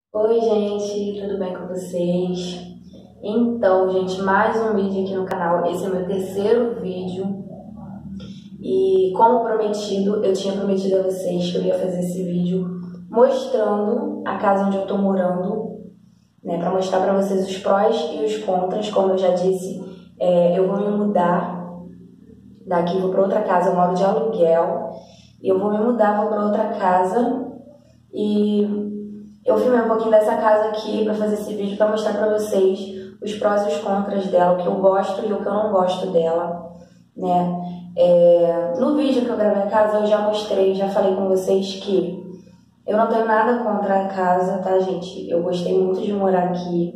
Oi, gente, tudo bem com vocês? Então, gente, mais um vídeo aqui no canal. Esse é meu terceiro vídeo e, como prometido, eu tinha prometido a vocês que eu ia fazer esse vídeo mostrando a casa onde eu tô morando, né, para mostrar para vocês os prós e os contras. Como eu já disse, eu vou me mudar daqui, vou para outra casa. Eu moro de aluguel e eu vou me mudar, vou para outra casa. E eu filmei um pouquinho dessa casa aqui pra fazer esse vídeo, pra mostrar pra vocês os prós e os contras dela, o que eu gosto e o que eu não gosto dela, né? No vídeo que eu gravei a casa, eu já mostrei, já falei com vocês que eu não tenho nada contra a casa, tá, gente? Eu gostei muito de morar aqui,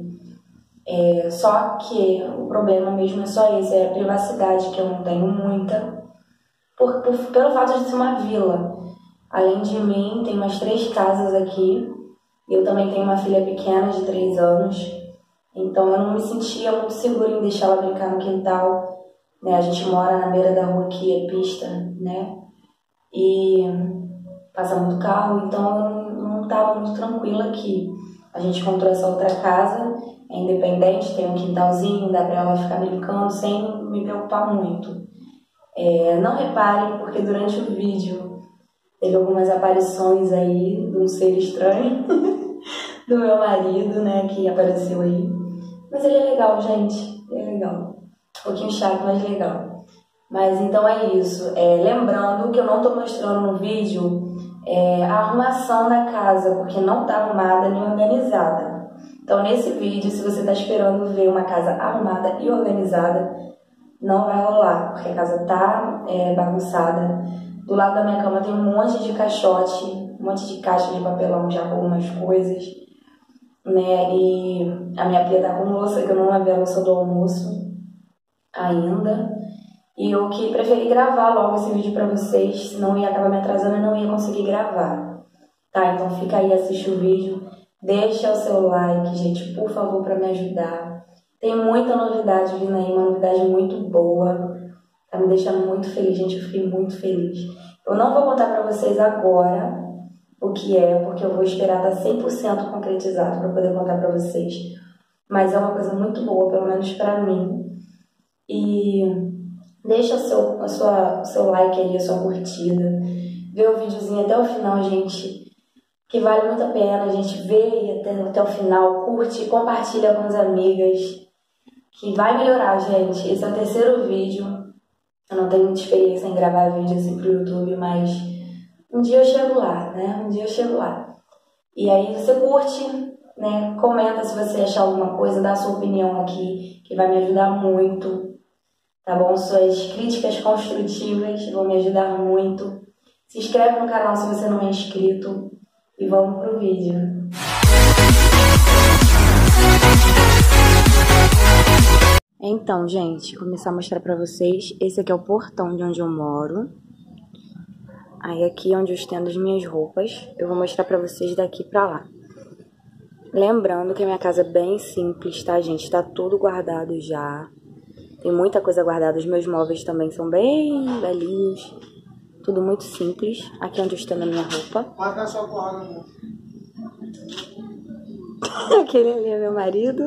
só que o problema mesmo é só esse, é a privacidade, que eu não tenho muita, pelo fato de ser uma vila. Além de mim, tem mais 3 casas aqui. Eu também tenho uma filha pequena de 3 anos, então eu não me sentia muito segura em deixar ela brincar no quintal, né? A gente mora na beira da rua aqui, é pista, né? E passa muito carro, então eu não estava muito tranquila aqui. A gente comprou essa outra casa, é independente, tem um quintalzinho, dá pra ela ficar brincando sem me preocupar muito. Não reparem, porque durante o vídeo teve algumas aparições aí de um ser estranho do meu marido, né, que apareceu aí. Mas ele é legal, gente. Ele é legal. Um pouquinho chato, mas legal. Mas então é isso. Lembrando que eu não tô mostrando no vídeo a arrumação da casa, porque não tá arrumada nem organizada. Então nesse vídeo, se você tá esperando ver uma casa arrumada e organizada, não vai rolar, porque a casa tá bagunçada. Do lado da minha cama tem um monte de caixote, um monte de caixa de papelão já com algumas coisas, né? E a minha pia tá com louça, que eu não lavei a louça do almoço ainda. E eu que preferi gravar logo esse vídeo pra vocês, senão ia acabar me atrasando e não ia conseguir gravar. Tá, então fica aí, assiste o vídeo, deixa o seu like, gente, por favor, pra me ajudar. Tem muita novidade vindo aí, uma novidade muito boa. Tá me deixando muito feliz, gente, eu fiquei muito feliz. Eu não vou contar pra vocês agora o que é, porque eu vou esperar estar 100% concretizado pra poder contar pra vocês. Mas é uma coisa muito boa, pelo menos pra mim. E deixa o seu like aí, a sua curtida. Vê o videozinho até o final, gente, que vale muito a pena. A gente vê até o final, curte, compartilha com as amigas, que vai melhorar, gente. Esse é o terceiro vídeo. Eu não tenho muita experiência em gravar vídeo assim pro YouTube, mas um dia eu chego lá, né? Um dia eu chego lá. E aí você curte, né? Comenta se você achar alguma coisa, dá a sua opinião aqui, que vai me ajudar muito, tá bom? Suas críticas construtivas vão me ajudar muito. Se inscreve no canal se você não é inscrito e vamos pro vídeo. Então, gente, vou começar a mostrar pra vocês. Esse aqui é o portão de onde eu moro. Aí aqui é onde eu estendo as minhas roupas. Eu vou mostrar pra vocês daqui pra lá. Lembrando que a minha casa é bem simples, tá, gente? Tá tudo guardado já. Tem muita coisa guardada. Os meus móveis também são bem velhinhos. Tudo muito simples. Aqui é onde eu estendo a minha roupa. Aquele ali é meu marido.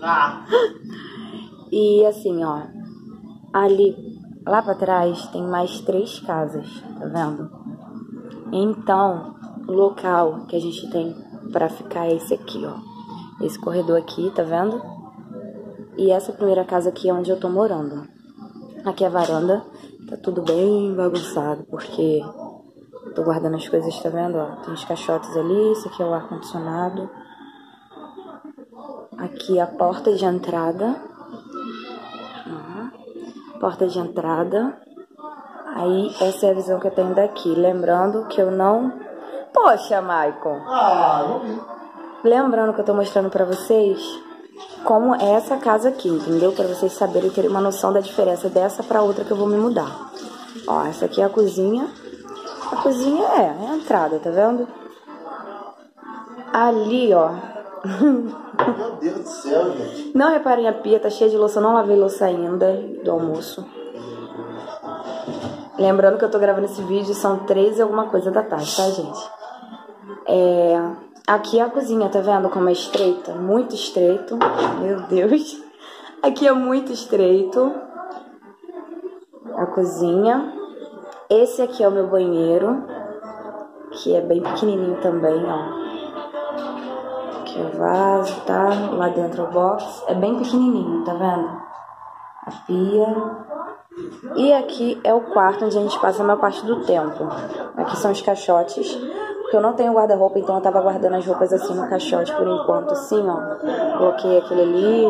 E assim, ó, ali, lá pra trás, tem mais 3 casas, tá vendo? Então, o local que a gente tem pra ficar é esse aqui, ó. Esse corredor aqui, tá vendo? E essa primeira casa aqui é onde eu tô morando. Aqui é a varanda, tá tudo bem bagunçado, porque eu tô guardando as coisas, tá vendo? Ó, tem os caixotes ali, esse aqui é o ar-condicionado. Aqui a porta de entrada. Porta de entrada. Aí, essa é a visão que eu tenho daqui. Lembrando que eu não... Poxa, Maicon! Lembrando que eu tô mostrando pra vocês como é essa casa aqui, entendeu? Pra vocês saberem, terem uma noção da diferença dessa pra outra que eu vou me mudar. Ó, essa aqui é a cozinha. A cozinha é a entrada, tá vendo? Ali, ó... Meu Deus do céu, gente. Não reparem, a pia tá cheia de louça, eu não lavei louça ainda do almoço. Lembrando que eu tô gravando esse vídeo, são 3 e alguma coisa da tarde, tá, gente? Aqui é a cozinha, tá vendo como é estreita? Muito estreito. Meu Deus. Aqui é muito estreito. A cozinha. Esse aqui é o meu banheiro, que é bem pequenininho também, ó. Aqui é o vaso, tá? Lá dentro é o box. É bem pequenininho, tá vendo? A pia. E aqui é o quarto onde a gente passa a maior parte do tempo. Aqui são os caixotes. Porque eu não tenho guarda-roupa, então eu tava guardando as roupas assim no caixote por enquanto, assim, ó. Coloquei aquele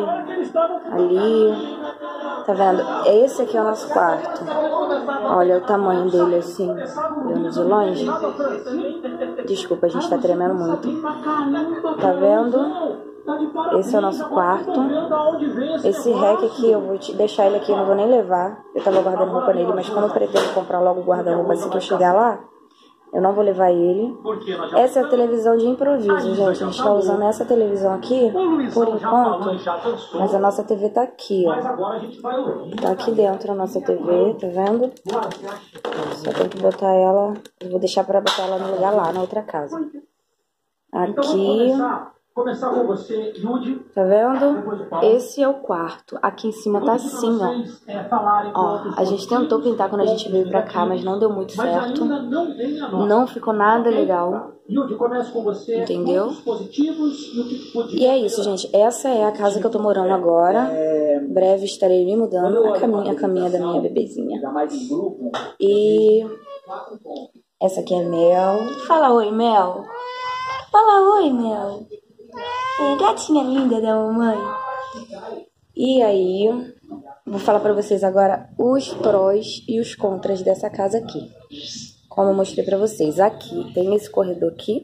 ali. Tá vendo? Esse aqui é o nosso quarto. Olha o tamanho dele assim, vendo de longe. Desculpa, a gente tá tremendo muito. Tá vendo? Esse é o nosso quarto. Esse rack aqui, eu vou deixar ele aqui, eu não vou nem levar. Eu tava guardando roupa nele, mas como eu pretendo comprar logo o guarda-roupa assim que eu chegar lá, eu não vou levar ele. Essa é a televisão de improviso, gente. A gente tá usando essa televisão aqui, por enquanto. Mas a nossa TV tá aqui, ó. Tá aqui dentro a nossa TV, tá vendo? Só tem que botar ela... Eu vou deixar pra botar ela no lugar lá, na outra casa. Aqui... Começar com você, Yudi. Tá vendo? Esse é o quarto. Aqui em cima tá assim, ó. Ó, a gente tentou pintar quando a gente veio pra cá, mas não deu muito certo. Não ficou nada legal. Entendeu? E é isso, gente. Essa é a casa que eu tô morando agora. Breve estarei me mudando. A caminha da minha bebezinha. E essa aqui é Mel. Fala oi, Mel. Fala oi, Mel. É, gatinha linda da mamãe. E aí, vou falar pra vocês agora os prós e os contras dessa casa aqui. Como eu mostrei pra vocês. Aqui, tem esse corredor aqui,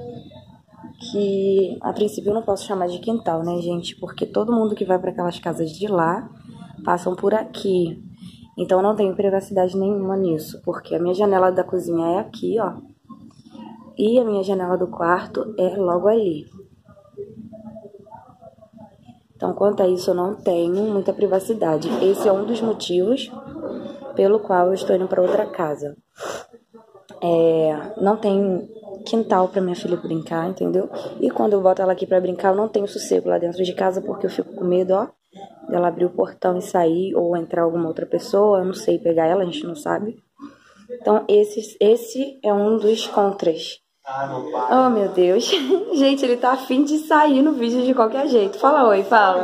que a princípio eu não posso chamar de quintal, né, gente? Porque todo mundo que vai pra aquelas casas de lá, passam por aqui. Então eu não tenho privacidade nenhuma nisso, porque a minha janela da cozinha é aqui, ó. E a minha janela do quarto é logo ali. Então, quanto a isso, eu não tenho muita privacidade. Esse é um dos motivos pelo qual eu estou indo para outra casa. Não tem quintal para minha filha brincar, entendeu? E quando eu boto ela aqui para brincar, eu não tenho sossego lá dentro de casa, porque eu fico com medo, ó, dela abrir o portão e sair, ou entrar alguma outra pessoa, eu não sei pegar ela, a gente não sabe. Então, esse é um dos contras. Oh, meu Deus. Gente, ele tá afim de sair no vídeo de qualquer jeito. Fala oi, fala.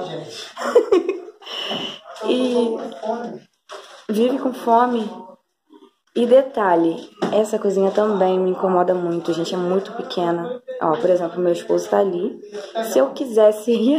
E vive com fome. E detalhe, essa cozinha também me incomoda muito, gente, é muito pequena. Ó, por exemplo, meu esposo tá ali. Se eu quisesse ir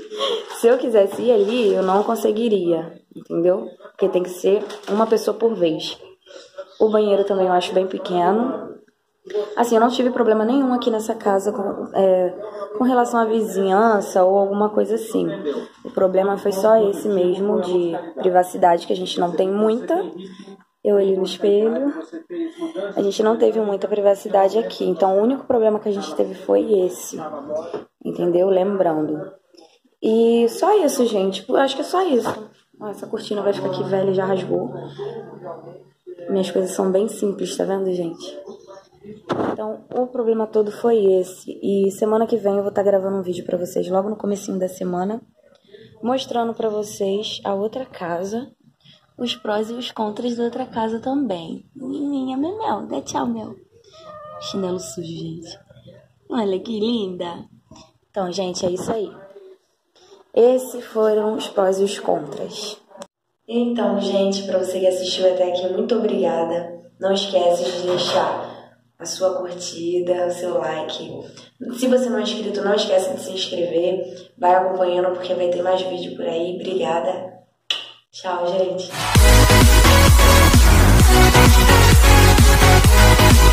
ali, eu não conseguiria, entendeu? Porque tem que ser uma pessoa por vez. O banheiro também eu acho bem pequeno. Assim, eu não tive problema nenhum aqui nessa casa com relação à vizinhança ou alguma coisa assim. O problema foi só esse mesmo, de privacidade, que a gente não tem muita. Eu olhei no espelho. A gente não teve muita privacidade aqui. Então, o único problema que a gente teve foi esse. Entendeu? Lembrando. E só isso, gente. Eu acho que é só isso. Ó, essa cortina vai ficar aqui velha, já rasgou. Minhas coisas são bem simples, tá vendo, gente? Então, o problema todo foi esse. E semana que vem eu vou estar gravando um vídeo pra vocês, logo no comecinho da semana, mostrando pra vocês a outra casa, os prós e os contras da outra casa também. Menininha, Mel, dá tchau, Mel. Chinelo sujo, gente. Olha que linda. Então, gente, é isso aí. Esses foram os prós e os contras. Então, gente, pra você que assistiu até aqui, muito obrigada. Não esquece de deixar a sua curtida, o seu like. Se você não é inscrito, não esqueça de se inscrever. Vai acompanhando porque vai ter mais vídeo por aí. Obrigada. Tchau, gente.